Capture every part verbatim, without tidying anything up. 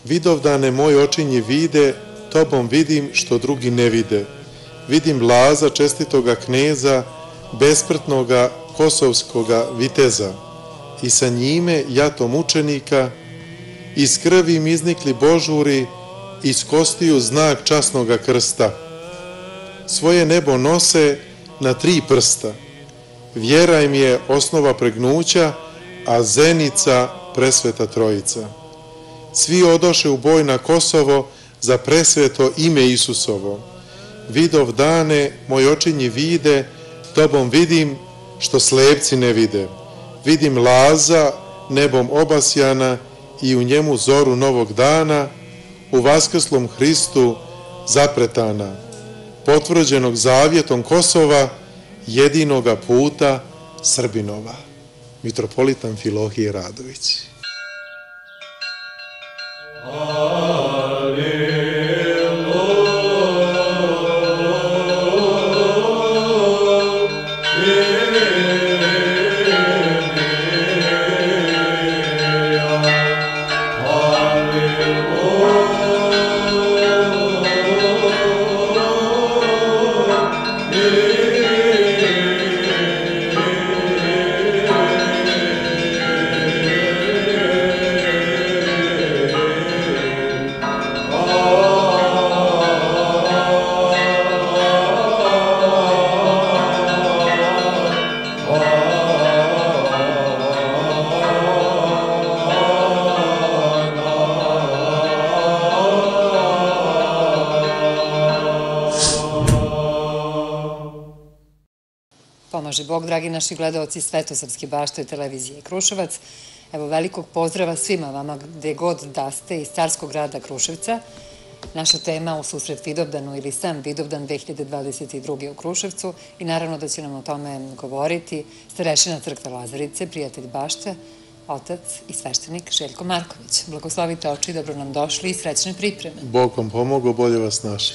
Vidovdane moj očinji vide, tobom vidim što drugi ne vide. Vidim Laza, čestitoga kneza, besmrtnoga kosovskoga viteza. I sa njime jato mučenika, iz krvi im iznikli božuri, iz kostiju znak časnoga krsta. Svoje nebo nose na tri prsta. Vjera im je osnova pregnuća, a zenica presveta trojica. Svi odoše u boj na Kosovo za presveto ime Isusovo. Vidov dane, moj očinji vide, tobom vidim što slepci ne vide. Vidim Laza, nebom obasjana i u njemu zoru novog dana, u vaskrslom Hristu zapretana, potvrđenog zavjetom Kosova, jedinoga puta Srbinova. Mitropolit Amfilohije Radović. Pomaže Bog, dragi naši gledaoci Svetosavske bašte televizije Kruševac. Evo velikog pozdrava svima vama gde god da ste iz carskog grada Kruševca. Naša tema u susret Vidovdanu ili sam Vidovdan dve hiljade dvadeset druge u Kruševcu i naravno da će nam o tome govoriti starešina crkve Lazarice, prijatelj bašte, otac i sveštenik Željko Marković. Blagoslovite oči, dobro nam došli i srećne pripreme. Bog vam pomogao, bolje vas našli.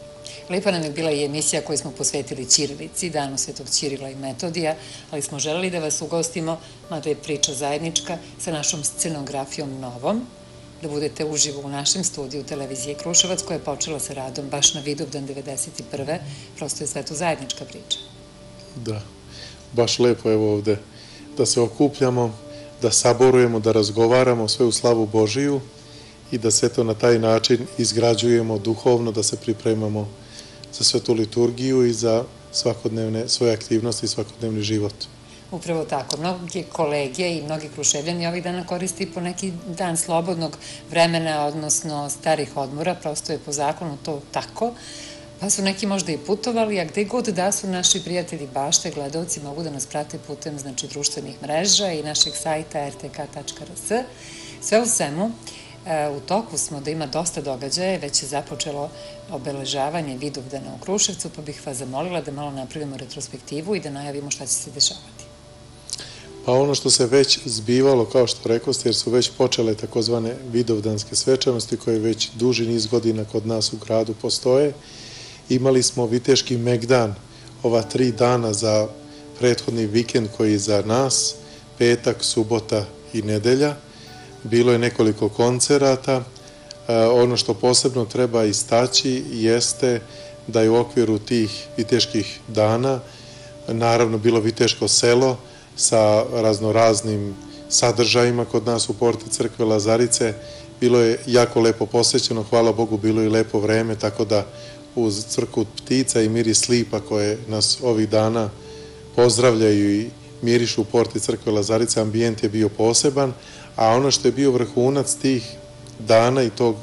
Lepa nam je bila i emisija koju smo posvetili ćirilici, Danu Svetog Ćirila i Metodija, ali smo želeli da vas ugostimo, mada je priča zajednička, sa našom scenografijom novom, da budete uživo u našem studiju televizije Kruševac, koja je počela sa radom baš na Vidovdan devedeset prve. Prosto je sve to zajednička priča. Da, baš lepo evo ovde da se okupljamo, da saborujemo, da razgovaramo sve u slavu Božiju i da sve to na taj način izgrađujemo duhovno, da se pripremamo za svetu liturgiju i za svakodnevne svoje aktivnosti i svakodnevni život. Upravo tako. Mnogi kolege i mnogi Kruševljani ovih dana koriste i po neki dan slobodnog vremena, odnosno starih odmora, prosto je po zakonu to tako, pa su neki možda i putovali, a gde god da su naši prijatelji bašte, gledalci mogu da nas prate putem znači društvenih mreža i našeg sajta er te ka tačka er es. Sve u svemu, u toku smo da ima dosta događaja, već je započelo obeležavanje Vidovdana u Kruševcu, pa bih vas zamolila da malo napravimo retrospektivu i da najavimo šta će se dešavati. Pa ono što se već zbivalo, kao što rekoste, jer su već počele takozvane vidovdanske svečanosti koje već duži niz godina kod nas u gradu postoje. Imali smo viteški Megdan, ova tri dana za prethodni vikend koji je za nas, petak, subota i nedelja. Bilo je nekoliko koncerata. Ono što posebno treba istaći jeste da je u okviru tih viteških dana naravno bilo viteško selo sa raznoraznim sadržajima kod nas u porti crkve Lazarice. Bilo je jako lepo posvećeno, hvala Bogu, bilo je lepo vreme, tako da uz crkvu ptica i miris lipa koje nas ovih dana pozdravljaju i mirišu u porti crkve Lazarice, ambijent je bio poseban, a ono što je bio vrhunac tih dana i tog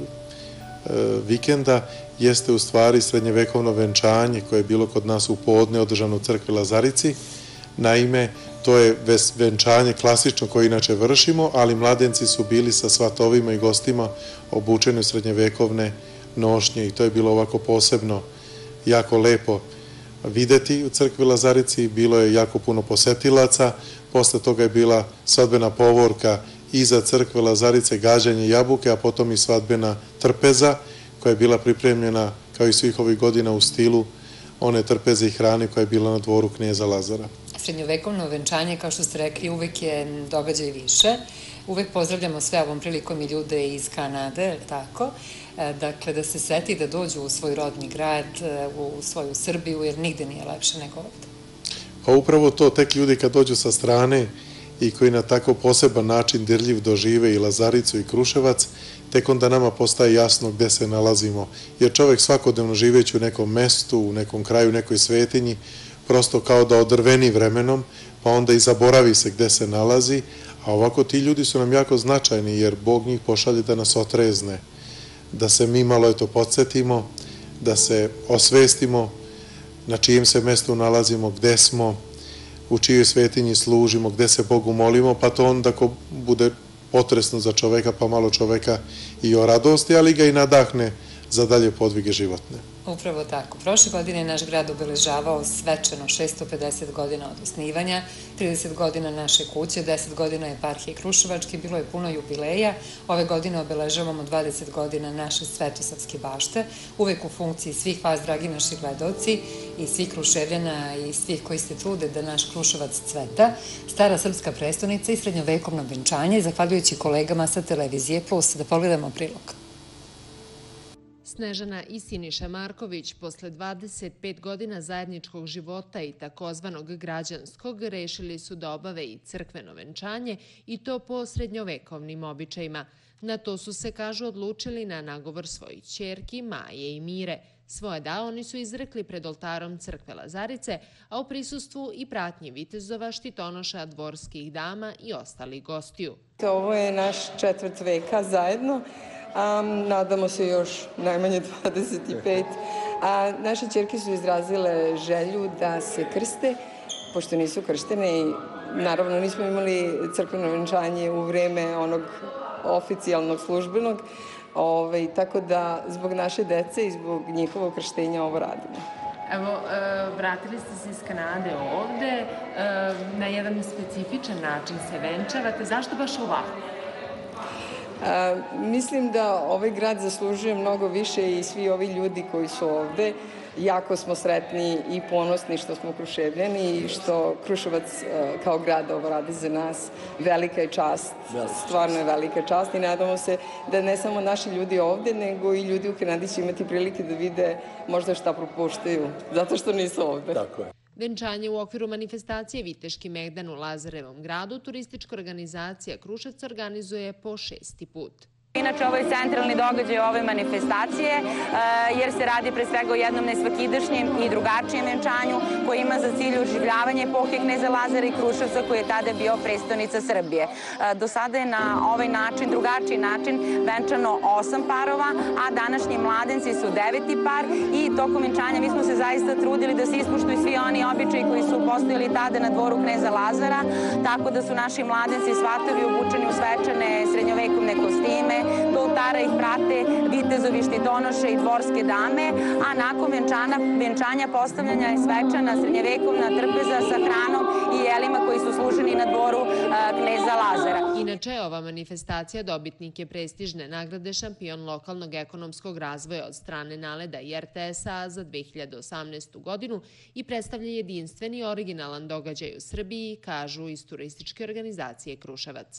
vikenda jeste u stvari srednjevekovno venčanje koje je bilo kod nas u podne održano u crkvi Lazarici. Naime, to je venčanje klasično koje inače vršimo, ali mladenci su bili sa svatovima i gostima obučeni u srednjevekovne nošnje i to je bilo ovako posebno jako lepo videti u crkvi Lazarici. Bilo je jako puno posetilaca, posle toga je bila svadbena povorka iza crkve Lazarice, gađanje jabuke, a potom i svadbena trpeza koja je bila pripremljena kao i svih ovih godina u stilu one trpeze i hrane koja je bila na dvoru kneza Lazara. srednjovekovno venčanje, kao što ste rekli, uvek je događaj više. Uvek pozdravljamo sve ovom prilikom i ljude iz Kanade, tako? Dakle, da se seti da dođu u svoj rodni grad, u svoju Srbiju, jer nigde nije lepše nego ovde. Pa upravo to, tek ljudi kad dođu sa strane i koji na tako poseban način dirljiv dožive i Lazaricu i Kruševac, tek onda nama postaje jasno gde se nalazimo. Jer čovek svakodnevno živeći u nekom mestu, u nekom kraju, u nekoj svetinji, prosto kao da odrveni vremenom, pa onda i zaboravi se gde se nalazi, a ovako ti ljudi su nam jako značajni, jer Bog njih pošalje da nas otrezne, da se mi malo eto podsjetimo, da se osvestimo na čijem se mestu nalazimo, gde smo, u čijoj svetinji služimo, gde se Bogu molimo, pa to onda ako bude potresno za čoveka, pa malo čoveka i o radosti, ali ga i nadahne za dalje podvige životne. Upravo tako. Prošle godine je naš grad obeležavao svečano šesto pedeset godina od osnivanja, trideset godina naše kuće, deset godina eparhije Kruševačke, bilo je puno jubileja. Ove godine obeležavamo dvadeset godina naše Svetosavske bašte, uvek u funkciji svih vas, dragi naši gledaoci, i svih Kruševljana i svih koji se trude da naš Kruševac cveta. Stara srpska prestonica i srednjovekovno venčanje, zahvaljujući kolegama sa Televizije Plus. Da pogledamo prilog. Snežana i Siniša Marković posle dvadeset pet godina zajedničkog života i takozvanog građanskog rešili su da obave i crkveno venčanje i to po srednjovekovnim običajima. Na to su se, kažu, odlučili na nagovor svojih ćerki Maje i Mire. Svoje da oni su izrekli pred oltarom crkve Lazarice, a u prisustvu i pratnji vitezova, štitonoša, dvorskih dama i ostalih gostiju. Ovo je naš četvrt veka zajedno. Um, nadamo se još najmanje dvadeset pet. A naše ćerke su izrazile želju da se krste, pošto nisu krštene i naravno nismo imali crkveno venčanje u vreme onog oficijalnog službenog, Ove, tako da zbog naše dece i zbog njihovog krštenja ovo radimo. Evo, vratili ste se iz Kanade ovde, na jedan specifičan način se venčavate. Zašto baš ovako? A, mislim da ovaj grad zaslužuje mnogo više i svi ovi ljudi koji su ovde. Jako smo sretni i ponosni što smo Kruševljani i što Kruševac kao grad ovo radi za nas. Velika je čast, stvarno je velika čast i nadamo se da ne samo naši ljudi ovde, nego i ljudi u Kanadi će imati prilike da vide možda šta propuštaju, zato što nisu ovde. Tako je. Venčanje u okviru manifestacije Viteški Megdan u Lazarevom gradu turistička organizacija Kruševac organizuje po šesti put. Inače, ovo je centralni događaj ove manifestacije, jer se radi pre svega o jednom nesvakidašnjem i drugačijem venčanju koji ima za cilj oživljavanje epohe kneza Lazara i Kruševca koji je tada bio prestonica Srbije. Do sada je na ovaj način, drugačiji način, venčano osam parova, a današnji mladenci su deveti par i tokom venčanja mi smo se zaista trudili da se ispoštuju svi oni običaji koji su postojali tada na dvoru kneza Lazara, tako da su naši mladenci i svatovi obučeni u svečane srednjovekovne kostime. Do oltara ih prate vitezovi, štitonoše i dvorske dame, a nakon venčanja postavljanja je svečana srednjevekovna trpeza sa hranom i jelima koji su služeni na dvoru kneza Lazara. Inače, ova manifestacija dobitnik je prestižne nagrade šampion lokalnog ekonomskog razvoja od strane Naleda i R T S-a za dve hiljade osamnaestu godinu i predstavlja jedinstveni originalan događaj u Srbiji, kažu iz turističke organizacije Kruševac.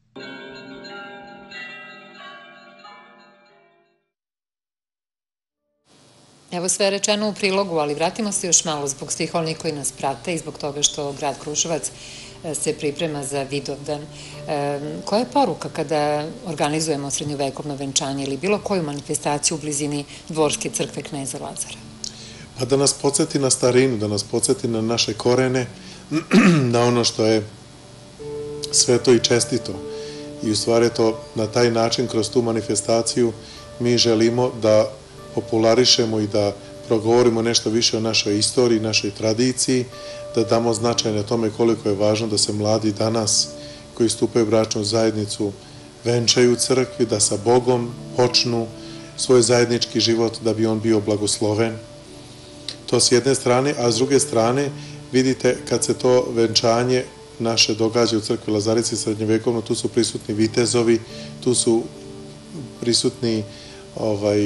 Evo sve je rečeno u prilogu, ali vratimo se još malo zbog svih onih koji nas prate i zbog toga što grad Kruševac se priprema za Vidovdan. Koja je poruka kada organizujemo srednjovekovno venčanje ili bilo koju manifestaciju u blizini dvorske crkve kneza Lazara? Pa da nas podsjeti na starinu, da nas podsjeti na naše korene, na ono što je sveto i čestito. I u stvari to na taj način, kroz tu manifestaciju, mi želimo da popularišemo i da progovorimo nešto više o našoj istoriji, našoj tradiciji, da damo značaj na tome koliko je važno da se mladi danas koji stupaju u bračnu zajednicu venčaju u crkvi, da sa Bogom počnu svoj zajednički život da bi on bio blagosloven. To s jedne strane, a s druge strane vidite kad se to venčanje naše događa u crkvi Lazarice srednjovekovno, tu su prisutni vitezovi, tu su prisutni ovaj,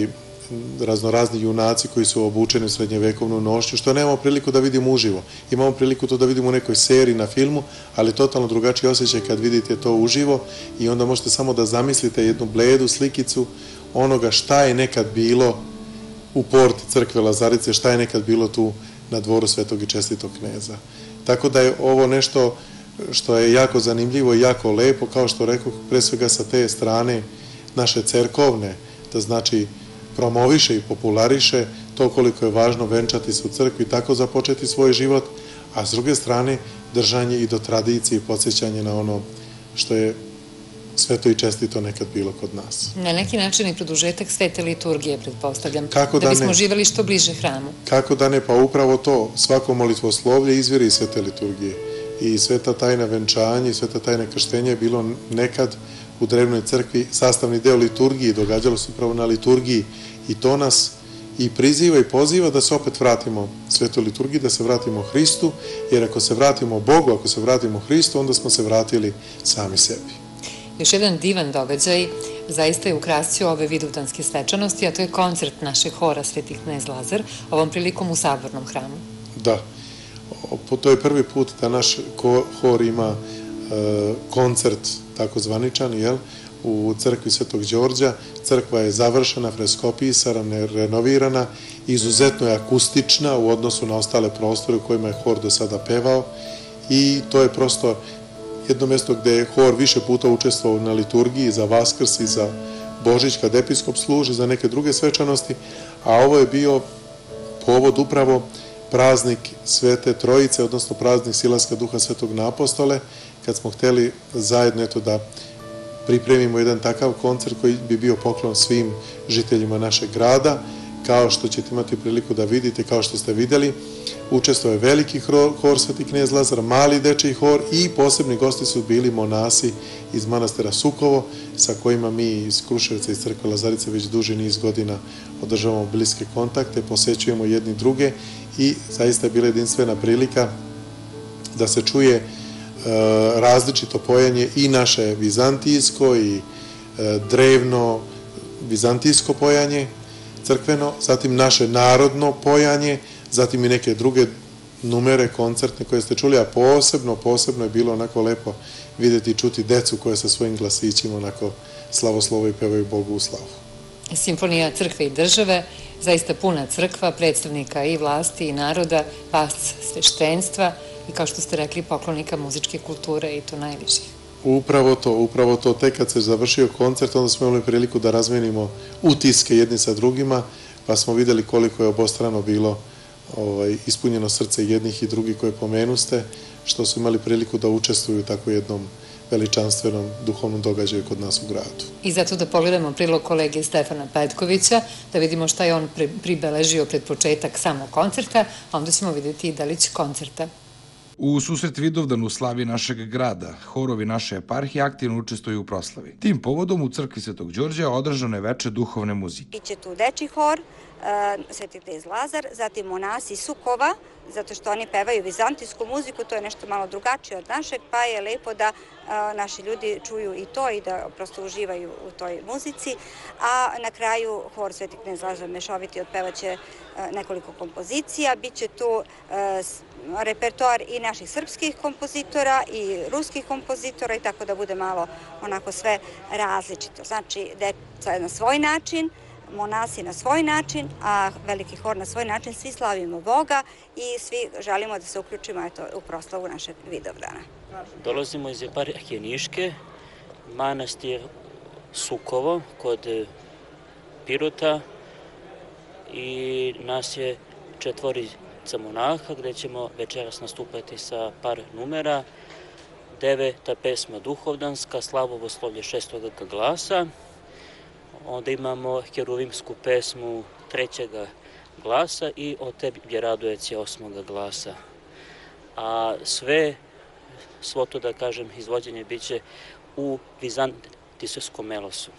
raznorazni junaci koji su obučeni u srednjevekovnu nošnju, što nemamo priliku da vidimo uživo. Imamo priliku to da vidimo u nekoj seriji, na filmu, ali totalno drugačiji osjećaj kad vidite to uživo i onda možete samo da zamislite jednu bledu slikicu onoga šta je nekad bilo u porti crkve Lazarice, šta je nekad bilo tu na dvoru Svetog i Čestitog kneza. Tako da je ovo nešto što je jako zanimljivo i jako lepo, kao što rekao, pre svega sa te strane naše cerkovne, da znači promoviše i populariše to koliko je važno venčati se u crkvi i tako započeti svoj život, a s druge strane držanje i do tradicije i podsjećanje na ono što je sveto i čestito nekad bilo kod nas. Na neki način i produžetak svete liturgije, pretpostavljam, Kako da da bismo ne? živeli što bliže hramu. Kako da ne, pa upravo to, svako molitvoslovlje izvire iz svete liturgije. I sveta tajna venčanja i sveta tajna krštenja je bilo nekad u drevnoj crkvi sastavni deo liturgije, događalo se upravo na liturgiji i to nas i priziva i poziva da se opet vratimo svetoj liturgiji, da se vratimo Hristu, jer ako se vratimo Bogu, ako se vratimo Hristu, onda smo se vratili sami sebi. Još jedan divan događaj zaista je ukrasio ove vidovdanske svečanosti, a to je koncert našeg hora Sveti knez Lazar, ovom prilikom u Sabornom hramu. Da, to je prvi put da naš hor ima koncert tako zvaničan, jel, u crkvi Svetog Đorđa. Crkva je završena, freskopisana, renovirana, izuzetno je akustična u odnosu na ostale prostore u kojima je hor do sada pevao i to je prosto jedno mjesto gde je hor više puta učestvovao na liturgiji za Vaskrs i za Božić kad episkop služi, za neke druge svečanosti, a ovo je bio povod upravo praznik Svete Trojice, odnosno praznik Silaska Duha Svetog na apostole, kad smo hteli zajedno eto da pripremimo jedan takav koncert koji bi bio poklon svim žiteljima našeg grada, kao što ćete imati priliku da vidite, kao što ste videli. Učestvovao je veliki hor Sveti knez Lazar, mali dečiji hor i posebni gosti su bili monasi iz manastira Sukovo, sa kojima mi iz Kruševca, iz crkve Lazarice već duži niz godina održavamo bliske kontakte, posećujemo jedni druge i zaista je bila jedinstvena prilika da se čuje različito pojanje i naše vizantijsko i drevno vizantijsko pojanje crkveno, zatim naše narodno pojanje, zatim i neke druge numere koncertne koje ste čuli, a posebno, posebno je bilo onako lepo vidjeti i čuti decu koje sa svojim glasićima onako slavoslovo i pevaju Bogu u slavu. Simfonija crkve i države, zaista puna crkva, predstavnika i vlasti i naroda, vas sveštenstva i kao što ste rekli poklonika muzičke kulture i to najviših. Upravo to, upravo to. Tek kad se završio koncert, onda smo imali priliku da razmenimo utiske jedni sa drugima, pa smo videli koliko je obostrano bilo ispunjeno srce jednih i drugih koje pomenuste, što su imali priliku da učestvuju u tako jednom veličanstvenom duhovnom događaju kod nas u gradu. I zato da pogledamo prilog kolege Stefana Petkovića, da vidimo šta je on pribeležio pred početak samog koncerta, a onda ćemo vidjeti i delić koncerta. U susret Vidovdanu slavi našeg grada, horovi naše eparhije aktivno učestvuju u proslavi. Tim povodom u crkvi Svetog Đorđa održano je veče duhovne muzike. Biće tu dečji hor, Sveti knez Lazar, zatim monasi Sukova, zato što oni pevaju vizantijsku muziku, to je nešto malo drugačije od našeg, pa je lepo da naši ljudi čuju i to i da prosto uživaju u toj muzici. A na kraju hor Sveti knez Lazar mešoviti otpevaće nekoliko kompozicija, biće tu repertoar i naših srpskih kompozitora i ruskih kompozitora i tako da bude malo onako sve različito. Znači, deca na svoj način, monasi na svoj način, a veliki hor na svoj način, svi slavimo Boga i svi želimo da se uključimo eto, u proslavu našeg Vidovdana. Dolazimo iz eparhije Niške, manastir Sukovo kod Pirota i nas je četvorica monaha gde ćemo večeras nastupati sa par numera. Deveta pesma duhovdanska, slavoslovlje šestoga glasa. Onda imamo heruvimsku pesmu trećega glasa i O tebi radujeci osmoga glasa. A sve, svo to da kažem, izvođenje biće u vizantijskom melosu.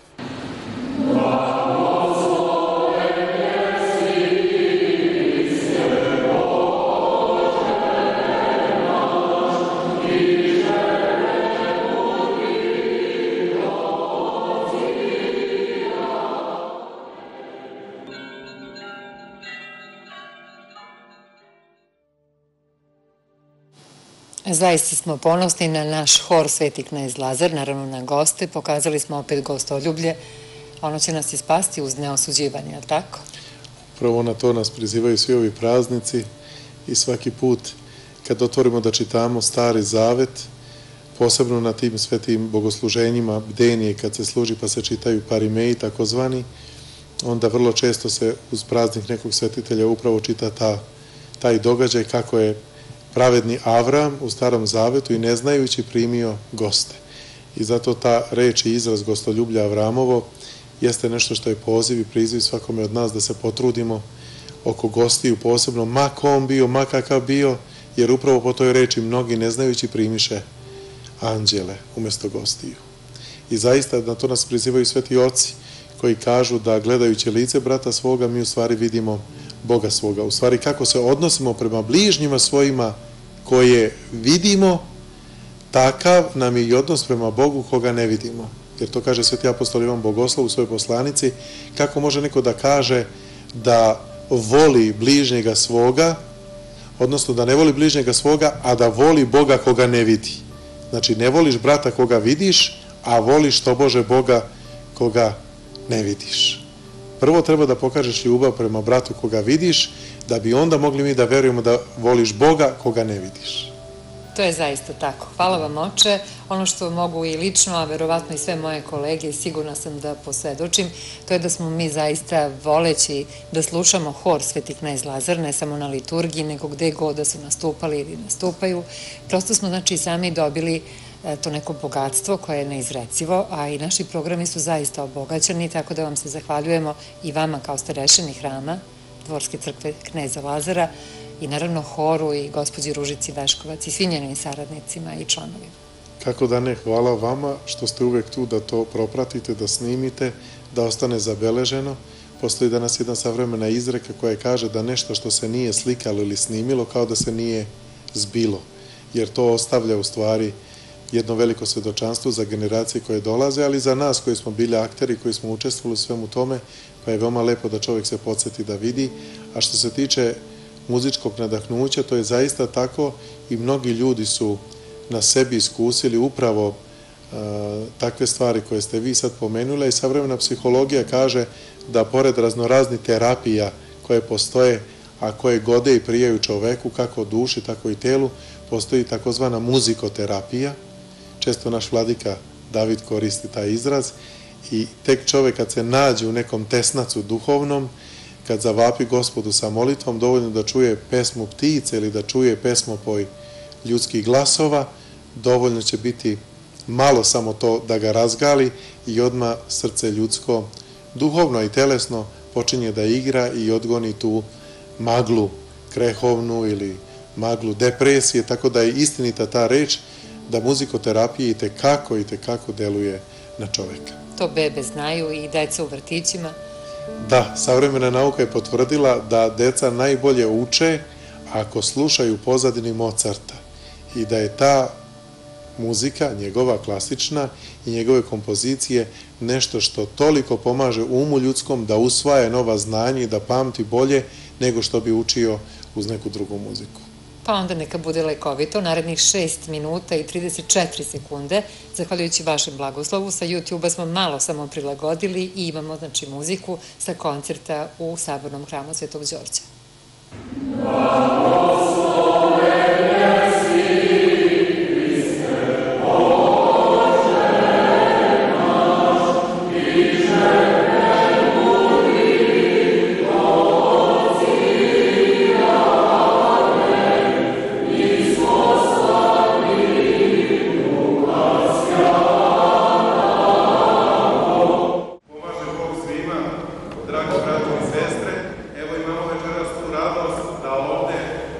Zaista smo ponosni na naš hor Sveti knez Lazar, naravno na goste, pokazali smo opet gostoljublje, ono će nas ispasti uz neosuđivanje, ali tako? Prvo na to nas prizivaju svi ovi praznici i svaki put kad otvorimo da čitamo Stari Zavet, posebno na tim svetim bogosluženjima bdenije kad se služi pa se čitaju parimeji takozvani, onda vrlo često se uz praznik nekog svetitelja upravo čita ta, taj događaj kako je pravedni Avram u Starom Zavetu i ne znajući primio goste. I zato ta reč i izraz gostoljublja Avramovo jeste nešto što je poziv i priziv svakome od nas da se potrudimo oko gostiju posebno, ma ko on bio, ma kakav bio, jer upravo po toj reči mnogi ne znajući primiše anđele umjesto gostiju. I zaista na to nas prizivaju sveti oci koji kažu da gledajući lice brata svoga mi u stvari vidimo Boga svoga. U stvari kako se odnosimo prema bližnjima svojima koje vidimo, takav nam je i odnos prema Bogu koga ne vidimo. Jer to kaže sveti apostol Ivan Bogoslov u svojoj poslanici, kako može neko da kaže da voli bližnjega svoga, odnosno da ne voli bližnjega svoga, a da voli Boga koga ne vidi. Znači, ne voliš brata koga vidiš, a voliš tobože Boga koga ne vidiš. Prvo treba da pokažeš ljubav prema bratu koga vidiš, da bi onda mogli mi da verujemo da voliš Boga koga ne vidiš. To je zaista tako. Hvala vam, oče. Ono što mogu i lično, a verovatno i sve moje kolege, sigurna sam da posvedočim, to je da smo mi zaista voleći da slušamo hor Sveti knez Lazar, ne samo na liturgiji, nego gde god da su nastupali ili nastupaju. Prosto smo, znači, sami dobili to neko bogatstvo koje je neizrecivo, a i naši programi su zaista obogaćeni, tako da vam se zahvaljujemo i vama kao starešini hrama Dvorske crkve kneza Lazara i naravno horu i gospođi Ružici Veškovac i svim njenim saradnicima i članovima. Kako da ne, hvala vama što ste uvek tu da to propratite, da snimite, da ostane zabeleženo. Postoji danas jedna savremena izreka koja kaže da nešto što se nije slikalo ili snimilo kao da se nije zbilo, jer to ostavlja u stvari jedno veliko svedočanstvo za generacije koje dolaze, ali za nas koji smo bili akteri, koji smo učestvovali u svemu tome, pa je veoma lepo da čovjek se podsjeti da vidi. A što se tiče muzičkog nadahnuća, to je zaista tako i mnogi ljudi su na sebi iskusili upravo takve stvari koje ste vi sad pomenuli i savremena psihologija kaže da pored raznoraznih terapija koje postoje, a koje gode i prijaju čoveku, kako duši, tako i telu, postoji takozvana muzikoterapija. Često naš vladika David koristi taj izraz i tek čovek kad se nađe u nekom tesnacu duhovnom, kad zavapi Gospodu sa molitvom, dovoljno da čuje pesmu ptice ili da čuje pesmopoj ljudskih glasova, dovoljno će biti malo samo to da ga razgali i odmah srce ljudsko, duhovno i telesno, počinje da igra i odgoni tu maglu krehovnu ili maglu depresije, tako da je istinita ta reč da muzikoterapija i tekako i tekako deluje na čoveka. To bebe znaju i deca u vrtićima. Da, savremena nauka je potvrdila da deca najbolje uče ako slušaju pozadini Mozarta i da je ta muzika, njegova klasična i njegove kompozicije nešto što toliko pomaže umu ljudskom da usvaja nova znanja i da pamti bolje nego što bi učio uz neku drugu muziku. Pa onda neka bude lekovito, narednih šest minuta i trideset četiri sekunde, zahvaljujući vašem blagoslovu, sa YouTube-a smo malo samo prilagodili i imamo, znači, muziku sa koncerta u Sabornom hramu Svetog Đorđa. Dragi bratovi i sestre, evo imamo večeras tu radost da ovde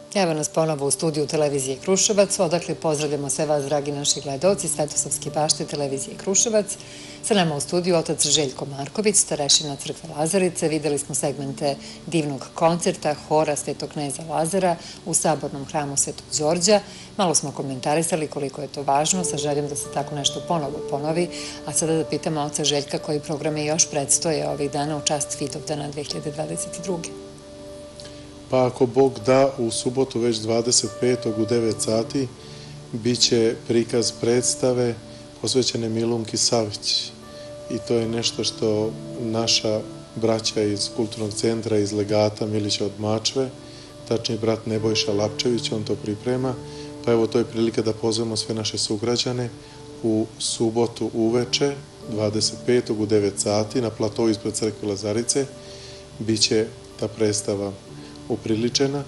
Evo nas ponovo u studiju televizije Kruševac, odakle pozdravljamo sve vas, dragi naši gledalci, Svetosavske bašte televizije Kruševac. Sa nama u studiju otac Željko Marković, starešina crkve Lazarice. Videli smo segmente divnog koncerta hora Svetog kneza Lazara u sabornom hramu Svetog Đorđa. Malo smo komentarisali koliko je to važno, sa željom da se tako nešto ponovo ponovi. A sada da pitamo oca Željka koji programe još predstoje ovih dana u čast Vidovdana dve hiljade dvadeset druge. Pa ako Bog da, u subotu već dvadeset petog u devet sati biće prikaz predstave posvećene Milunki Savić. I to je nešto što naša braća iz kulturnog centra, iz legata Milića od Mačve, tačniji brat Nebojša Lapčević, on to priprema. Pa evo, to je prilika da pozovemo sve naše sugrađane u subotu uveče, dvadeset petog u devet sati, na platovu ispred crkve Lazarice, biće ta predstava upriličena.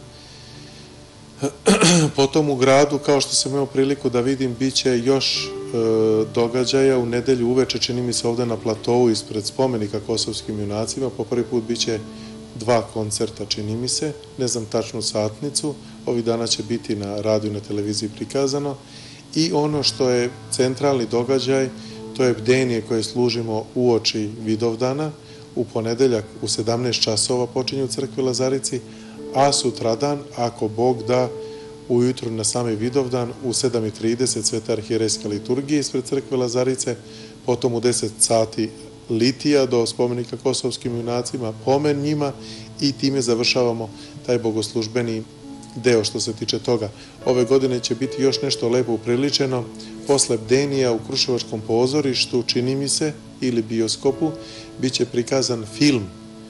Potom u gradu, kao što sam imao priliku da vidim, biće još događaja u nedelju uveče, čini mi se ovde na platovu ispred spomenika kosovskim junacima. Po prvi put biće dva koncerta, čini mi se, ne znam tačnu satnicu, ovih dana će biti na radiju, na televiziji prikazano. I ono što je centralni događaj, to je bdenije koje služimo uoči Vidovdana, u ponedeljak u sedamnaest časova počinju u crkvi Lazarici, a sutradan, ako Bog da, ujutru na sami Vidovdan u sedam i trideset sveta arhijerejska liturgija ispred crkve Lazarice, potom u deset sati litija do spomenika kosovskim junacima, pomen njima i time završavamo taj bogoslužbeni deo što se tiče toga. Ove godine će biti još nešto lepo upriličeno. Posle bdenija u Kruševačkom pozorištu, čini mi se, ili bioskopu, bit će prikazan film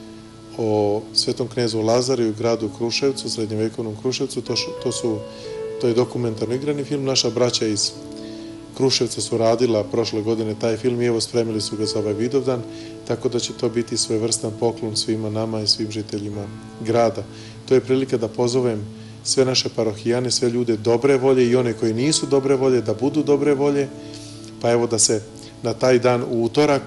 o Svetom knezu Lazaru u gradu Kruševcu, srednjevekovnom Kruševcu. To, to, su, to je dokumentarno igrani film. Naša braća iz Kruševca su radila prošle godine taj film i evo spremili su ga za ovaj Vidovdan, tako da će to biti svojevrstan poklon svima nama i svim žiteljima grada. To je prilika da pozovem sve naše parohijane, sve ljude dobre volje i one koji nisu dobre volje, da budu dobre volje, pa evo da se na taj dan u utorak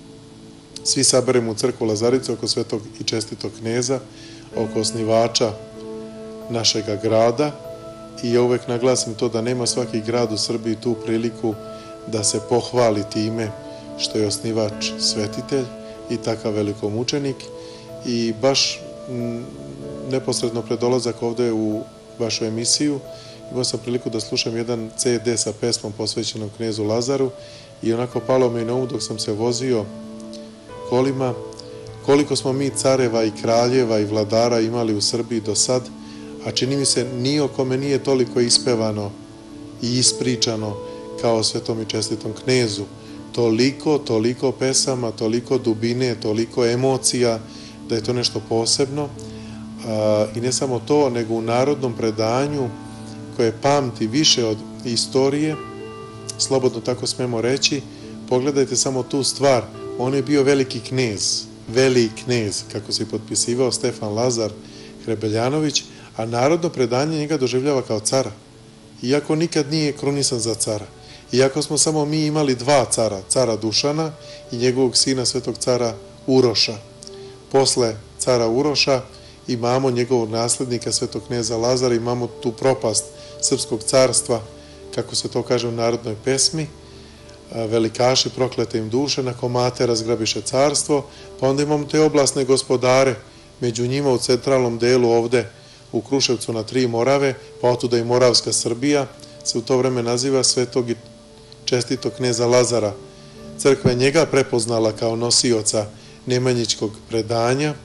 svi saberemo u crkvu Lazaricu oko svetog i čestitog kneza, oko osnivača našega grada. I ja uvek naglasim to da nema svaki grad u Srbiji tu priliku da se pohvali time što je osnivač svetitelj i takav velikomučenik. I baš neposredno pred dolazak ovde u vašu emisiju imao sam priliku da slušam jedan ce de sa pesmom posvećenom knezu Lazaru i onako palo mi na um dok sam se vozio kolima koliko smo mi careva i kraljeva i vladara imali u Srbiji do sad, a čini mi se ni o kome nije toliko ispevano i ispričano kao svetom i čestitom knezu. Toliko, toliko pesama, toliko dubine, toliko emocija, da je to nešto posebno. I ne samo to, nego u narodnom predanju koje pamti više od istorije, slobodno tako smemo reći, pogledajte samo tu stvar. On je bio veliki knez, veliki knez, kako se potpisivao Stefan Lazar Hrebeljanović, a narodno predanje njega doživljava kao cara. Iako nikad nije krunisan za cara. Iako smo samo mi imali dva cara, cara Dušana i njegovog sina svetog cara Uroša. Posle cara Uroša imamo njegovog naslednika svetog kneza Lazara, imamo tu propast srpskog carstva, kako se to kaže u narodnoj pesmi. Velikaši proklete im duše, na komate razgrabiše carstvo, pa onda imamo te oblasne gospodare, među njima u centralnom delu ovde u Kruševcu na tri Morave, pa otuda i Moravska Srbija, se u to vreme naziva svetog i čestitog kneza Lazara. Crkva je njega prepoznala kao nosioca nemanjićkog predanja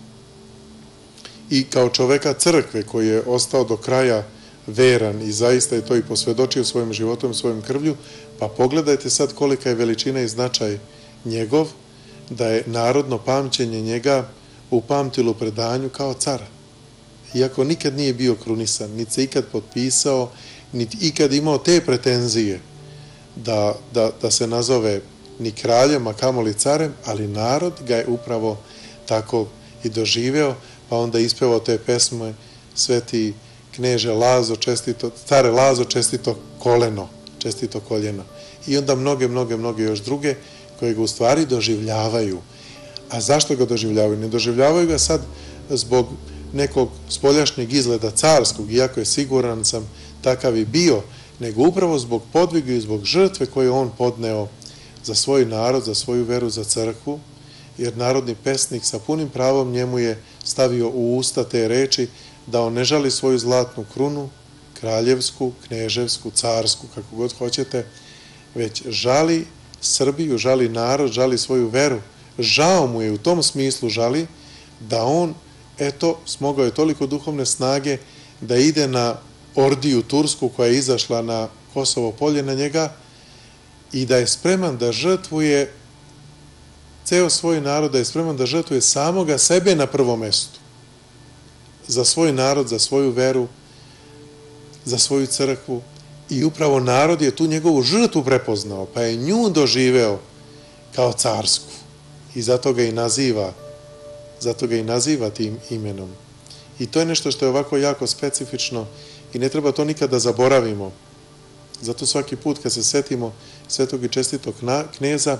i kao čoveka crkve koji je ostao do kraja veran i zaista je to i posvedočio svojim životom, svojim krvlju, pa pogledajte sad kolika je veličina i značaj njegov, da je narodno pamćenje njega upamtilo predanju kao cara. Iako nikad nije bio krunisan, niti se ikad potpisao, niti ikad imao te pretenzije da, da, da se nazove ni kraljem, a kamoli carem, ali narod ga je upravo tako i doživeo, pa onda ispevao te pesme sveti kneže Lazo, čestito, care Lazo, čestito koleno, čestito koljeno. I onda mnoge, mnoge, mnoge još druge koje ga u stvari doživljavaju. A zašto ga doživljavaju? Ne doživljavaju ga sad zbog nekog spoljašnjeg izgleda carskog, iako je siguran sam takav i bio, nego upravo zbog podviga i zbog žrtve koju on podneo za svoj narod, za svoju veru, za crkvu, jer narodni pesnik sa punim pravom njemu je stavio u usta te reči da on ne žali svoju zlatnu krunu, kraljevsku, kneževsku, carsku, kako god hoćete, već žali Srbiju, žali narod, žali svoju veru. Žao mu je, u tom smislu žali, da on, eto, smogao je toliko duhovne snage da ide na ordiju tursku koja je izašla na Kosovo polje na njega i da je spreman da žrtvuje ceo svoj narod, da je spreman da žrtvuje samoga sebe na prvom mestu. Za svoj narod, za svoju veru, za svoju crkvu. I upravo narod je tu njegovu žrtvu prepoznao, pa je nju doživeo kao carsku. I zato ga i naziva, zato ga i naziva tim imenom. I to je nešto što je ovako jako specifično i ne treba to nikada da zaboravimo. Zato svaki put kad se setimo svetog i čestitog kneza,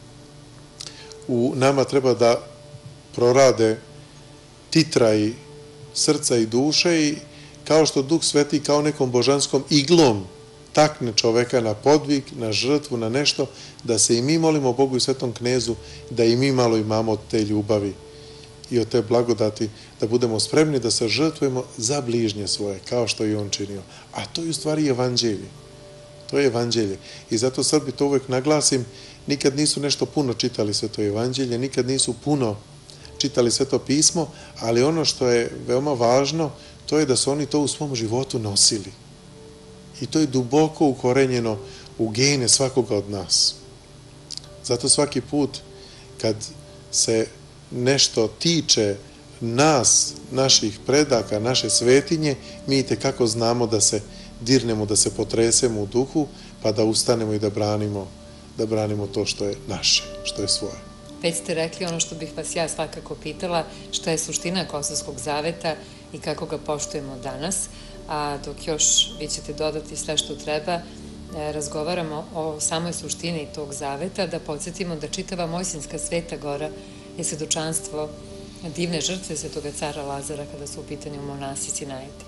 u nama treba da prorade titraji srca i duše i kao što Duh Sveti kao nekom božanskom iglom takne čoveka na podvig, na žrtvu, na nešto, da se i mi molimo Bogu i Svetom knezu, da i mi malo imamo od te ljubavi i od te blagodati, da budemo spremni da se žrtvujemo za bližnje svoje, kao što je on činio. A to je u stvari evanđelje. To je evanđelje. I zato Srbi, to uvek naglasim, nikad nisu nešto puno čitali Sveto evanđelje, nikad nisu puno čitali Sveto pismo, ali ono što je veoma važno, to je da su oni to u svom životu nosili. I to je duboko ukorenjeno u gene svakoga od nas. Zato svaki put kad se nešto tiče nas, naših predaka, naše svetinje, mi itekako znamo da se dirnemo, da se potresemo u duhu, pa da ustanemo i da branimo, da branimo to što je naše, što je svoje. Već ste rekli ono što bih vas ja svakako pitala, šta je suština Kosovskog zaveta i kako ga poštujemo danas, a dok još vi ćete dodati sve što treba, razgovaramo o samoj suštini tog zaveta, da podsjetimo da čitava Mojsinjska Sveta Gora je svedočanstvo divne žrtve svetoga cara Lazara kada su u pitanju monasi Sinajeti.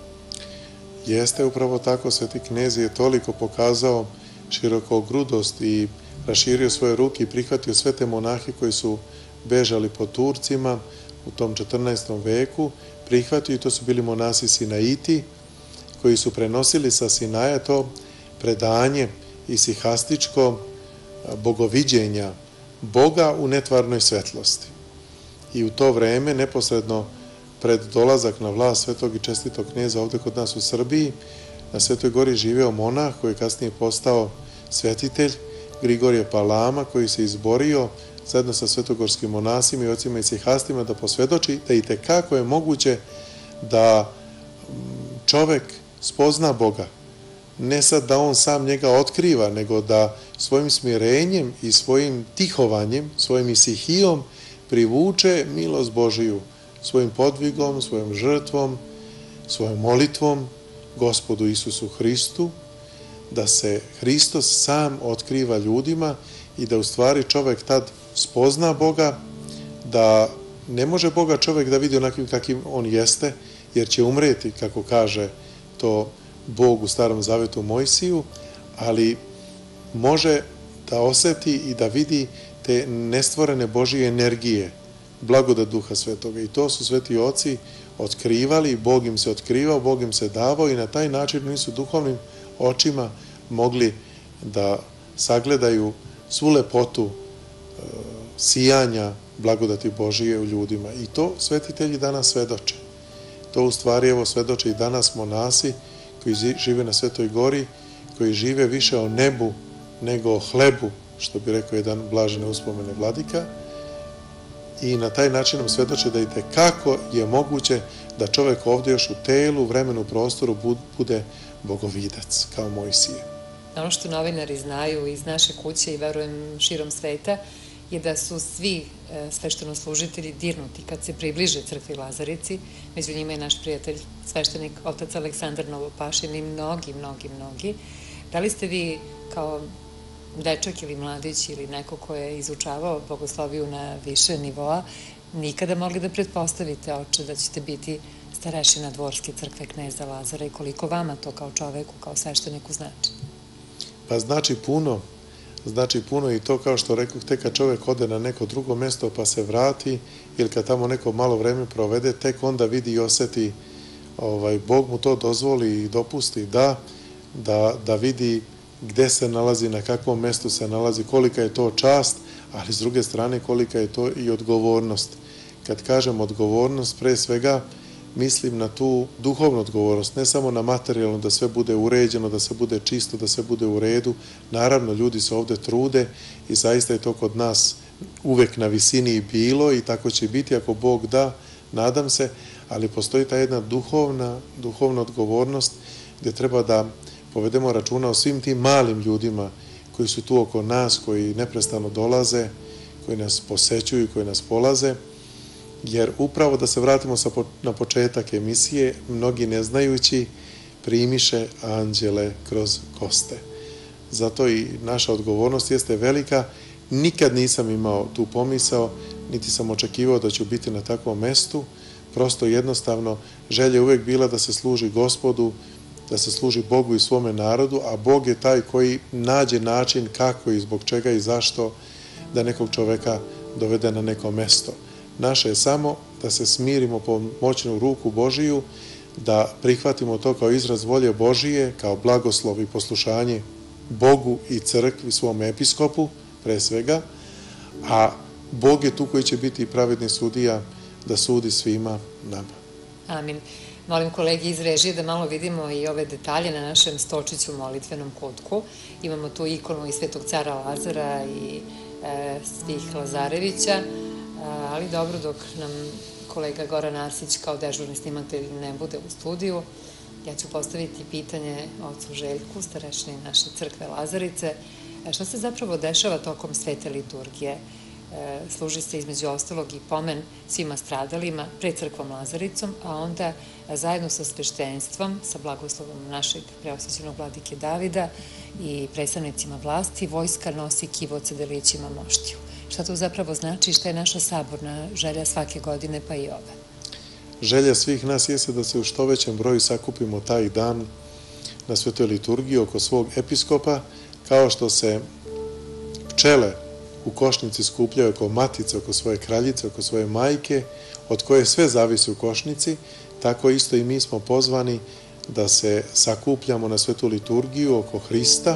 Jeste upravo tako, sveti knez je toliko pokazao širokogrudost i raširio svoje ruke i prihvatio sve te monahe koji su bežali po Turcima u tom četrnaestom veku, prihvatio i to su bili monasi Sinaiti koji su prenosili sa Sinaja to predanje isihastičko bogoviđenja Boga u netvarnoj svetlosti. I u to vreme, neposredno pred dolazak na vlast svetog i čestitog kneza ovde kod nas u Srbiji, na Svetoj gori živeo monah koji je kasnije postao svetitelj, Grigorije Palama, koji se izborio zajedno sa svetogorskim monasima i ocima i isihastima da posvedoči da i tekako je moguće da čovek spozna Boga. Ne sad da on sam njega otkriva, nego da svojim smirenjem i svojim tihovanjem, svojim isihijom privuče milost Božiju, svojim podvigom, svojom žrtvom, svojom molitvom Gospodu Isusu Hristu, da se Hristos sam otkriva ljudima i da u stvari čovek tad spozna Boga, da ne može Boga čovek da vidi onakvim kakvim on jeste, jer će umreti, kako kaže to Bog u Starom Zavetu Mojsiju, ali može da oseti i da vidi te nestvorene Božije energije, blagodat Duha Svetoga. I to su sveti oci otkrivali, Bog im se otkrivao, Bog im se davao i na taj način oni su duhovnim očima mogli da sagledaju svu lepotu sijanja blagodati Božije u ljudima. I to svetitelji danas svedoče. To u stvari evo svedoče i danas monasi koji žive na Svetoj gori, koji žive više o nebu nego o hlebu, što bi rekao jedan blažene uspomene vladika. I na taj način nam svedoče da i tekako je moguće da čovek ovde još u telu, vremenu, prostoru bude bogovidac, kao Mojsije. Ono što novinari znaju iz naše kuće i verujem širom sveta je da su svi sveštenoslužitelji dirnuti kad se približe crkvi Lazarici. Među njima je naš prijatelj, sveštenik otac Aleksandar Novopašin i mnogi, mnogi, mnogi. Da li ste vi kao dečak ili mladić ili neko ko je izučavao bogosloviju na više nivoa nikada mogli da pretpostavite, oče, da ćete biti starešina Dvorske crkve kneza Lazara i koliko vama to kao čoveku, kao svešteniku znači? Pa znači puno, znači puno i to kao što rekao, tek kad čovjek ode na neko drugo mesto pa se vrati ili kad tamo neko malo vreme provede, tek onda vidi i oseti, ovaj, Bog mu to dozvoli i dopusti da, da, da vidi gde se nalazi, na kakvom mestu se nalazi, kolika je to čast, ali s druge strane kolika je to i odgovornost. Kad kažem odgovornost, pre svega mislim na tu duhovnu odgovornost, ne samo na materijalno, da sve bude uređeno, da sve bude čisto, da sve bude u redu. Naravno, ljudi se ovde trude i zaista je to kod nas uvek na visini i bilo i tako će biti ako Bog da, nadam se, ali postoji ta jedna duhovna, duhovna odgovornost gde treba da povedemo računa o svim tim malim ljudima koji su tu oko nas, koji neprestano dolaze, koji nas posećuju, koji nas polaze, jer upravo da se vratimo na početak emisije, mnogi ne znajući primiše anđele kroz koste. Zato i naša odgovornost jeste velika. Nikad nisam imao tu pomisao, niti sam očekivao da ću biti na takvom mestu. Prosto jednostavno želja je uvek bila da se služi Gospodu, da se služi Bogu i svome narodu, a Bog je taj koji nađe način kako i zbog čega i zašto da nekog čoveka dovede na neko mesto. Naše je samo da se smirimo po moćnu ruku Božiju, da prihvatimo to kao izraz volje Božije, kao blagoslov i poslušanje Bogu i crkvi, svom episkopu, pre svega, a Bog je tu koji će biti pravedni sudija da sudi svima nama. Amin. Molim kolegi iz režije da malo vidimo i ove detalje na našem stočiću molitvenom kutku. Imamo tu ikonu i Svetog cara Lazara i svih Lazarevića, ali dobro, dok nam kolega Goran Arsić kao dežurni snimatelj ne bude u studiju, ja ću postaviti pitanje ocu Željku, starešini naše crkve Lazarice. Šta se zapravo dešava tokom svete liturgije? Služi se između ostalog i pomen svima stradalima pred crkvom Lazaricom, a onda zajedno sa sveštenstvom, sa blagoslovom našeg preosvećenog vladike Davida i predstavnicima vlasti, vojska nosi kivoce delićima moštiju. Šta to zapravo znači i šta je naša saborna želja svake godine, pa i ove? Želja svih nas jeste da se u što većem broju sakupimo taj dan na svetoj liturgiji oko svog episkopa, kao što se pčele u košnici skupljaju oko matice, oko svoje kraljice, oko svoje majke, od koje sve zavisi u košnici, tako isto i mi smo pozvani da se sakupljamo na svetu liturgiju oko Hrista,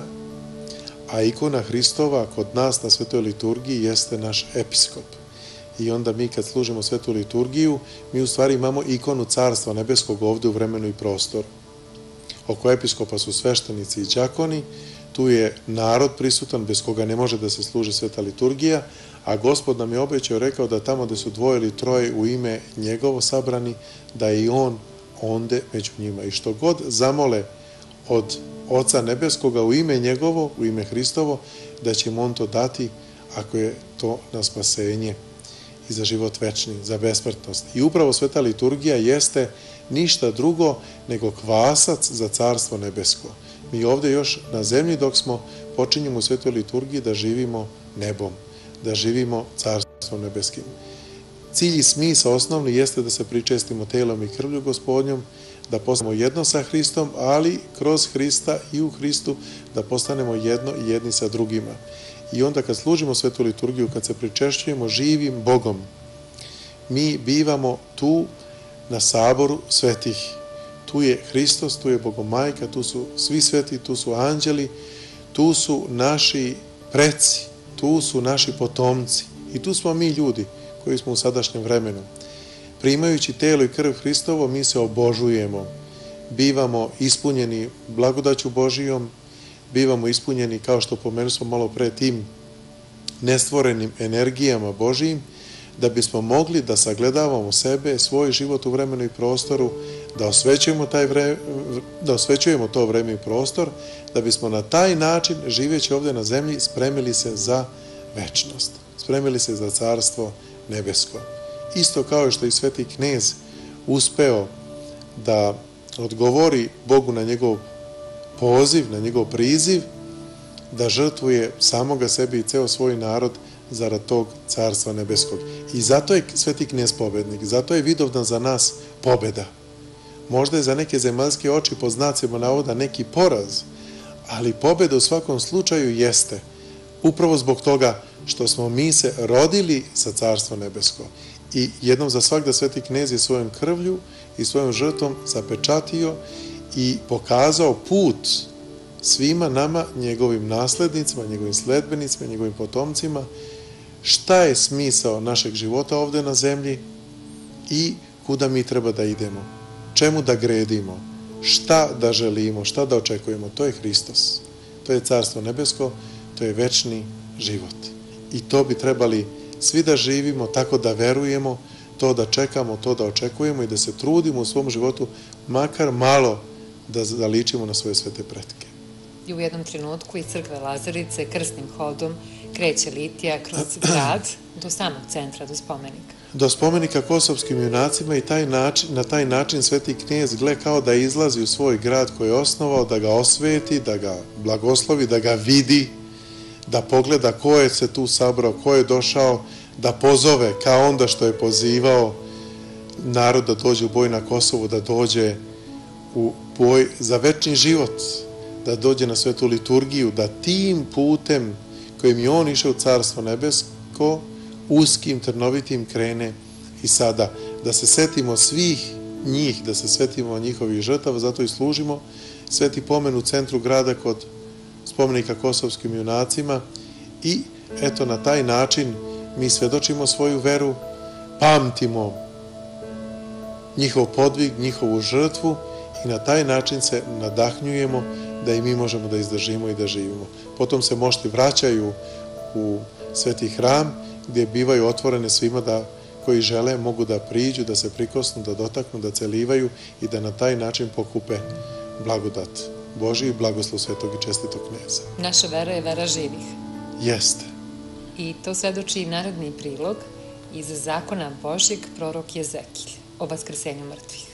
a ikona Hristova kod nas na svetoj liturgiji jeste naš episkop. I onda mi kad služimo svetu liturgiju, mi u stvari imamo ikonu Carstva nebeskog ovde u vremenu i prostoru. Oko episkopa su sveštenici i đakoni, tu je narod prisutan bez koga ne može da se služi sveta liturgija, a Gospod nam je obećao, rekao da tamo gde su dvoje ili troje u ime njegovo sabrani, da je i on onde među njima. I što god zamole od Oca nebeskoga u ime njegovo, u ime Hristovo, da će mu on to dati ako je to na spasenje i za život večni, za besmrtnost. I upravo sveta liturgija jeste ništa drugo nego kvasac za Carstvo nebesko. Mi ovde još na zemlji dok smo počinjemo u svetoj liturgiji da živimo nebom, da živimo Carstvom nebeskim. Cilj i smisao osnovni jeste da se pričestimo telom i krvlju Gospodnjom, da postanemo jedno sa Hristom, ali kroz Hrista i u Hristu da postanemo jedno i jedni sa drugima. I onda kad služimo svetu liturgiju, kad se pričešćujemo živim Bogom, mi bivamo tu na saboru svetih. Tu je Hristos, tu je Bogomajka, tu su svi sveti, tu su anđeli, tu su naši preci, tu su naši potomci i tu smo mi ljudi koji smo u sadašnjem vremenu. Primajući telo i krv Hristovo, mi se obožujemo, bivamo ispunjeni blagodaću Božijom, bivamo ispunjeni, kao što pomenu smo malo pre, tim nestvorenim energijama Božijim, da bismo mogli da sagledavamo sebe, svoj život u vremenu i prostoru, da osvećujemo, taj vre, da osvećujemo to vreme i prostor, da bismo na taj način, živeći ovde na zemlji, spremili se za večnost, spremili se za Carstvo nebesko. Isto kao što i sveti knez uspeo da odgovori Bogu na njegov poziv, na njegov priziv, da žrtvuje samoga sebe i ceo svoj narod zarad tog Carstva nebeskog. I zato je sveti knez pobednik, zato je Vidovdan za nas pobeda. Možda je za neke zemaljske oči po znacima navoda neki poraz, ali pobjeda u svakom slučaju jeste. Upravo zbog toga što smo mi se rodili za Carstvo nebesko. I jednom za svakda Sveti Knez je svojom krvlju i svojom žrtvom zapečatio i pokazao put svima nama, njegovim naslednicima, njegovim sledbenicima, njegovim potomcima, šta je smisao našeg života ovde na zemlji i kuda mi treba da idemo, čemu da gredimo, šta da želimo, šta da očekujemo. To je Hristos, to je Carstvo nebesko, to je večni život. I to bi trebali svi da živimo, tako da verujemo, to da čekamo, to da očekujemo i da se trudimo u svom životu makar malo da zaličimo na svoje svete pretke. I u jednom trenutku iz crkve Lazarice krstnim hodom kreće litija kroz grad do samog centra, do spomenika. Do spomenika kosovskim junacima i taj način, na taj način Sveti Knez gle kao da izlazi u svoj grad koji je osnovao, da ga osveti, da ga blagoslovi, da ga vidi, da pogleda ko je se tu sabrao, ko je došao, da pozove kao onda što je pozivao narod da dođe u boj na Kosovu, da dođe u boj za večni život, da dođe na svetu liturgiju, da tim putem kojim je on išao u Carstvo nebesko, uskim, trnovitim krene i sada. Da se setimo svih njih, da se setimo njihovih žrtava, zato i služimo sveti pomen u centru grada kod spomenika kosovskim junacima i eto na taj način mi svedočimo svoju veru, pamtimo njihov podvig, njihovu žrtvu i na taj način se nadahnjujemo da i mi možemo da izdržimo i da živimo. Potom se mošti vraćaju u sveti hram gdje bivaju otvorene svima da koji žele mogu da priđu, da se prikosnu, da dotaknu, da celivaju i da na taj način pokupe blagodat Božiji i blagoslov svetog i čestitog kneza. Naša vera je vera živih. Jeste. I to svedoči i narodni prilog iz zakona Božjeg prorok Jezekilj o vaskrsenju mrtvih.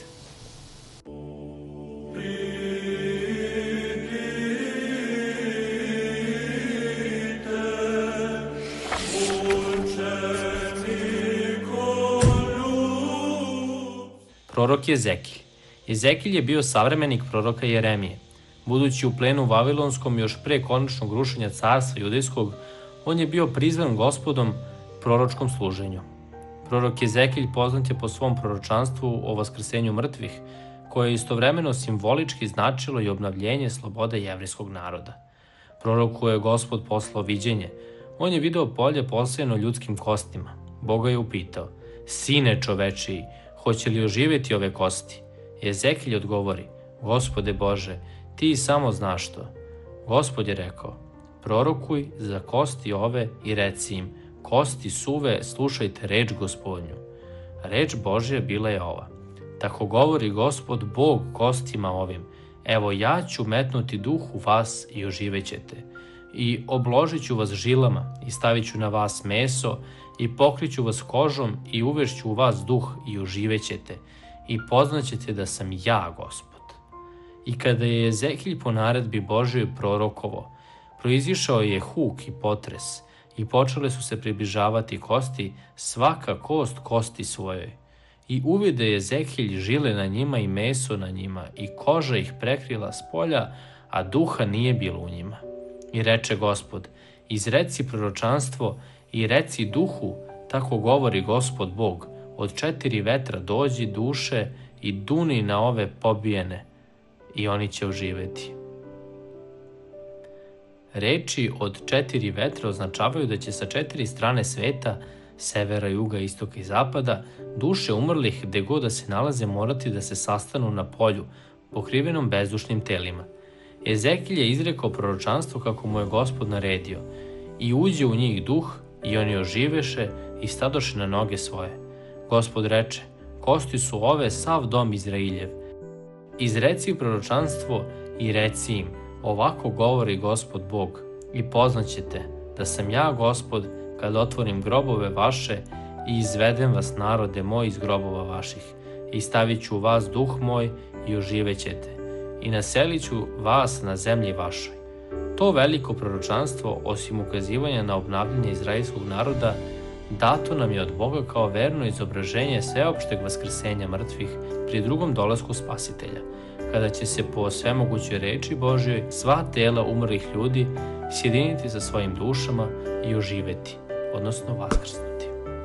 Prorok Jezekilj. Jezekilj je bio savremenik proroka Jeremije. Budući u plenu Vavilonskom još pre konačnog rušenja carstva judejskog, on je bio prizvan Gospodom proročkom služenju. Prorok Jezekilj poznat je po svom proročanstvu o vaskrsenju mrtvih, koje je istovremeno simbolički značilo i obnavljenje slobode jevrijskog naroda. Proroku je Gospod poslao viđenje. On je video polje posejano ljudskim kostima. Boga je upitao: "Sine čovečiji, hoće li oživjeti ove kosti?" Jezekilj odgovori: "Gospode Bože, ti samo znaš to." Gospod je rekao: "Prorokuj za kosti ove i reci im: kosti suve, slušajte reč Gospodnju." Reč Božja bila je ova: "Tako govori Gospod Bog kostima ovim: evo ja ću metnuti duh u vas i oživećete. I obložit ću vas žilama i stavit ću na vas meso i pokriću vas kožom i uvešću u vas duh i oživećete i poznaćete da sam ja Gospod." I kada je Jezekilj po naredbi Božjoj prorokovo, proizišao je huk i potres i počele su se približavati kosti, svaka kost kosti svojoj. I uvide Jezekilj žile na njima i meso na njima i koža ih prekrila s polja, a duha nije bilo u njima. I reče Gospod: "Izreci proročanstvo i reci duhu, tako govori Gospod Bog, od četiri vetra dođi duše i duni na ove pobijene i oni će oživeti." Reči od četiri vetra označavaju da će sa četiri strane sveta, severa, juga, istoka i zapada, duše umrlih gde god da se nalaze morati da se sastanu na polju, pokrivenom bezdušnim telima. Jezekilj je izrekao proročanstvo kako mu je Gospod naredio, i uđe u njih duh, i oni oživeše i stadoše na noge svoje. Gospod reče: "Kosti su ove sav dom Izrailjev. Izreci proročanstvo i reci im: ovako govori Gospod Bog, i poznaćete da sam ja Gospod kad otvorim grobove vaše i izvedem vas, narode moj, iz grobova vaših, i stavit ću u vas duh moj i oživećete, i naselit ću vas na zemlji vašoj." To veliko proročanstvo, osim ukazivanja na obnavljanje izraelskog naroda, dato nam je od Boga kao verno izobraženje sveopšteg vaskrsenja mrtvih pri drugom dolasku Spasitelja, kada će se po svemogućoj reči Božjoj sva tela umrlih ljudi sjediniti sa svojim dušama i oživeti, odnosno vaskrsnuti.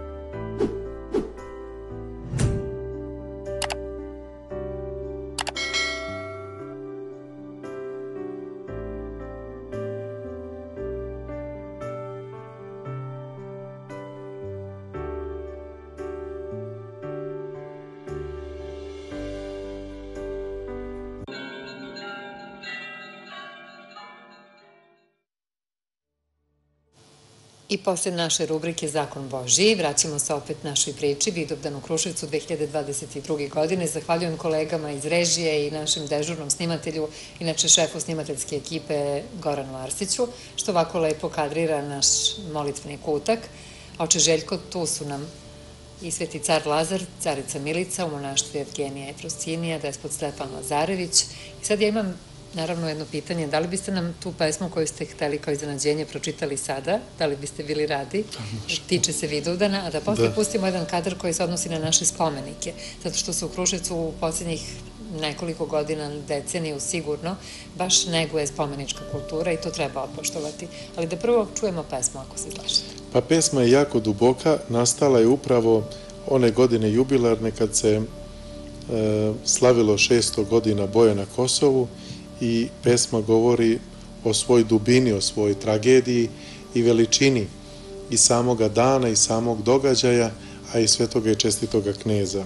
I posle naše rubrike Zakon Božiji vraćamo se opet našoj priči Vidovdan u Kruševcu dve hiljade dvadeset druge. godine. Zahvaljujem kolegama iz režije i našem dežurnom snimatelju, inače šefu snimateljske ekipe Goranu Arsiću, što ovako lepo kadrira naš molitveni kutak. Oče Željko, tu su nam i Sveti car Lazar, carica Milica, u monaštvu Evgenija Efroscinija, despot Stefan Lazarević. I sad ja imam naravno jedno pitanje, da li biste nam tu pesmu koju ste hteli kao iznenađenje pročitali sada, da li biste bili radi, tiče se Vidovdana, a da posle pustimo jedan kadar koji se odnosi na naše spomenike, zato što se u Kruševcu u posljednjih nekoliko godina, deceniju sigurno, baš neguje spomenička kultura i to treba opoštovati. Ali da prvo čujemo pesmu, ako se slažete. Pa pesma je jako duboka, nastala je upravo one godine jubilarne kad se slavilo šesto godina boja na Kosovu i pesma govori o svoj dubini, o svojoj tragediji i veličini i samoga dana i samog događaja, a i svetoga i čestitoga kneza.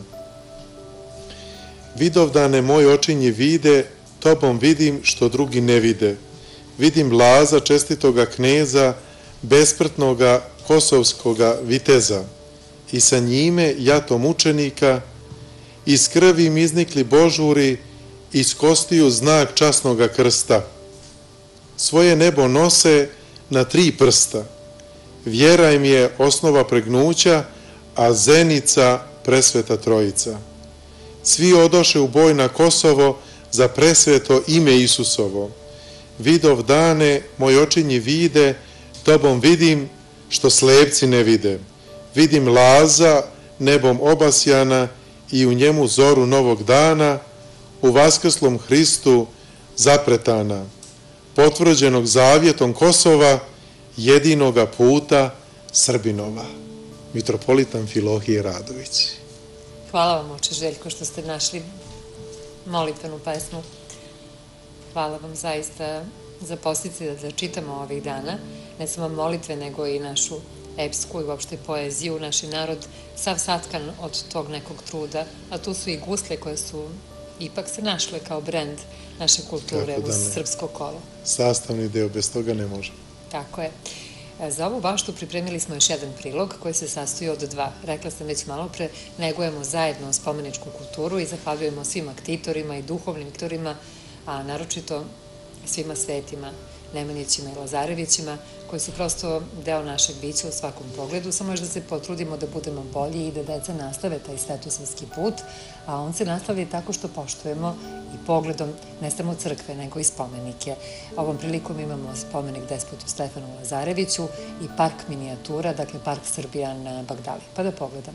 Vidovdane, moj očinji vide, tobom vidim što drugi ne vide. Vidim Laza, čestitoga kneza, besmrtnoga kosovskoga viteza i sa njime jato mučenika, iz krvi im iznikli božuri, iz kostiju znak časnoga krsta. Svoje nebo nose na tri prsta. Vjera im je osnova pregnuća, a zenica presveta trojica. Svi odoše u boj na Kosovo za presveto ime Isusovo. Vidov dane, moj očinji vide, tobom vidim što slepci ne vide. Vidim Laza, nebom obasjana i u njemu zoru novog dana, u vaskrslom Hristu zapretana, potvrđenog zavjetom Kosova, jedinoga puta Srbinova. Mitropolit Amfilohije Radović. Hvala vam, oče Željko, što ste našli molitvenu pesmu. Hvala vam zaista za podsticaj da čitamo ovih dana, ne samo molitve, nego i našu epsku i uopšte poeziju. Naš narod sav satkan od tog nekog truda, a tu su i gusle koje su ipak se našle kao brend naše kulture uz srpsko kolo. Sastavni deo, bez toga ne može. Tako je. Za ovu baštu pripremili smo još jedan prilog koji se sastoji od dva. Rekla sam već malo pre, negujemo zajedno spomeničku kulturu i zahvaljujemo svim aktitorima i duhovnim aktorima, a naročito svima svetima, Nemanjićima i Lazarevićima, koji su prosto deo našeg bića u svakom pogledu, samo još da se potrudimo da budemo bolji i da deca nastave taj svetosavski put, a on se nastavlja tako što poštujemo i pogledom ne samo crkve, nego i spomenike. Ovom prilikom imamo spomenik despotu Stefanu Lazareviću i park minijatura, dakle park Srbija na Bagdali. Pa da pogledamo.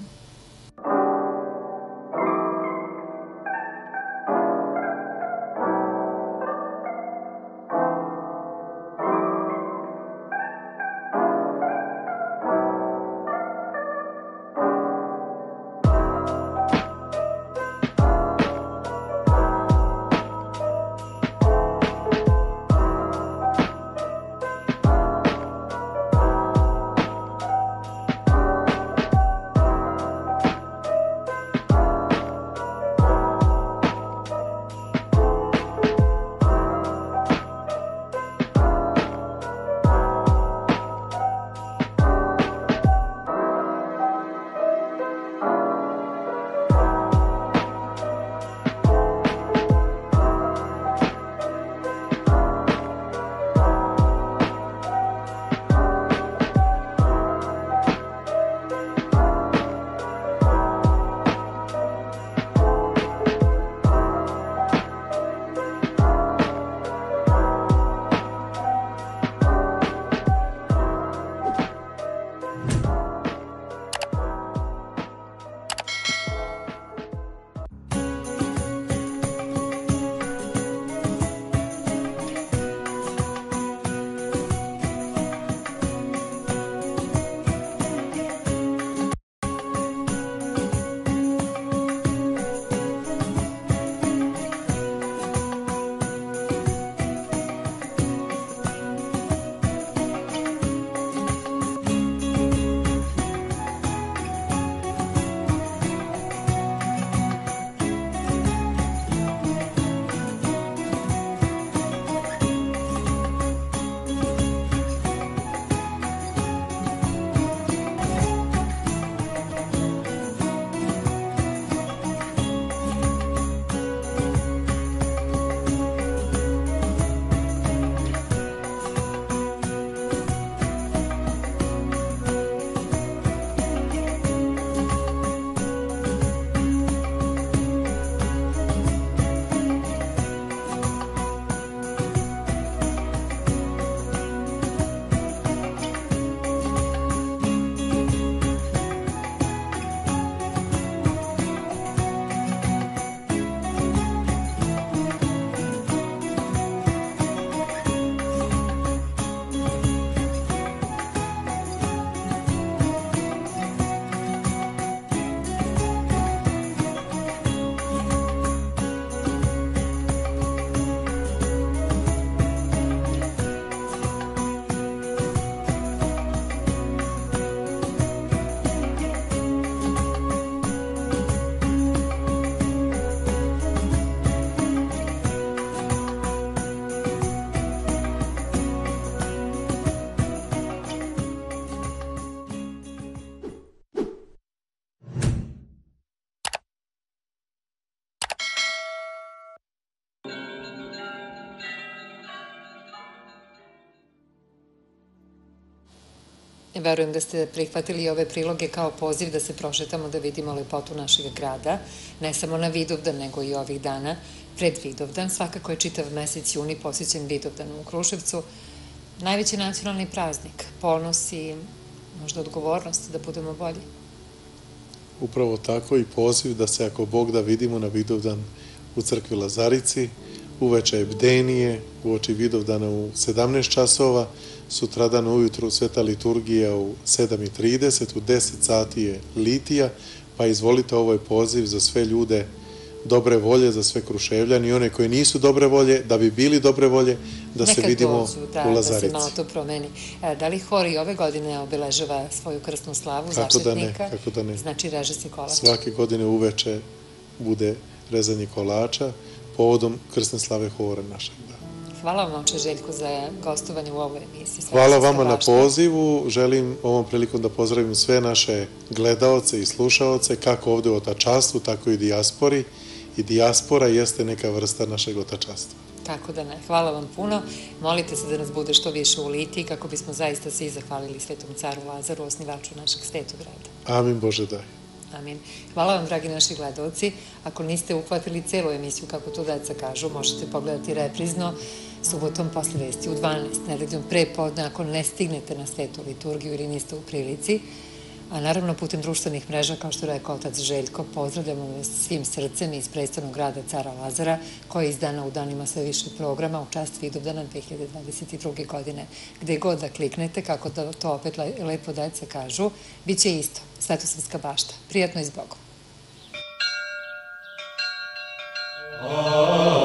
Verujem da ste prihvatili ove priloge kao poziv da se prošetamo, da vidimo lepotu našeg grada, ne samo na Vidovdan, nego i ovih dana pred Vidovdan. Svakako je čitav mesec juni posvećen Vidovdanu u Kruševcu. Najveći nacionalni praznik, ponos i možda odgovornost da budemo bolji. Upravo tako i poziv da se ako Bog da vidimo na Vidovdan u crkvi Lazarici, uveče je bdenije, uoči Vidovdana u sedamnaest časova, sutradan ujutru sveta liturgija u sedam i trideset, u deset sati je litija, pa izvolite, ovo je poziv za sve ljude dobre volje, za sve Kruševljani i one koji nisu dobre volje, da bi bili dobre volje, da se vidimo u Lazarici. Da se malo to promeni. Da li hor i ove godine obeležava svoju krstnu slavu začetnika? Kako da ne. Znači reže se kolač. Svake godine uveče bude rezanje kolača povodom krstne slave hora našeg. Hvala vam, oče Željko, za gostovanje u ovoj emisiji. Hvala vama na pozivu. Želim ovom prilikom da pozdravim sve naše gledaoce i slušaoce, kako ovde u otačastvu, tako i u dijaspori. I dijaspora jeste neka vrsta našeg otačastva. Kako da ne. Hvala vam puno. Molite se da nas bude što više u litiji, kako bismo zaista svi zahvalili Svetom caru Lazaru, osnivaču našeg svetog grada. Amin, Bože daj. Amin. Hvala vam, dragi naši gledalci. Ako niste uhvatili celu emisiju, kako to deca kažu, možete pogledati reprizno subotom posle vesti u dvanaest, nedeljom pre podne, ako ne stignete na svetu liturgiju ili niste u prilici. A naravno, putem društvenih mreža, kao što rekao otac Željko, pozdravljamo vas svim srcem iz predstavnog grada Cara Lazara, koji iz dana u dan ima sve više programa u čast Vidovdana dve hiljade dvadeset druge. godine. Gde god da kliknete, kako to opet lepo deca kažu, bit će isto. Svetosavska bašta. Prijatno i zbogom.